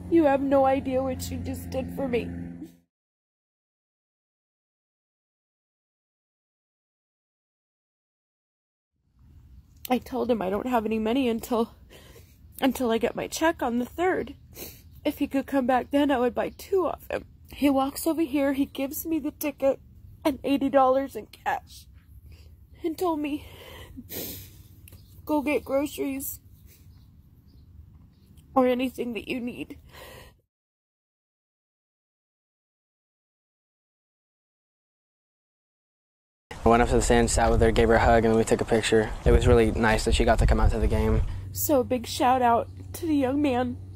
You have no idea what you just did for me. I told him I don't have any money until I get my check on the 3rd. If he could come back then, I would buy 2 off him. He walks over here, he gives me the ticket and $80 in cash and told me, go get groceries or anything that you need. I went up to the stand, sat with her, gave her a hug, and then we took a picture. It was really nice that she got to come out to the game. So a big shout out to the young man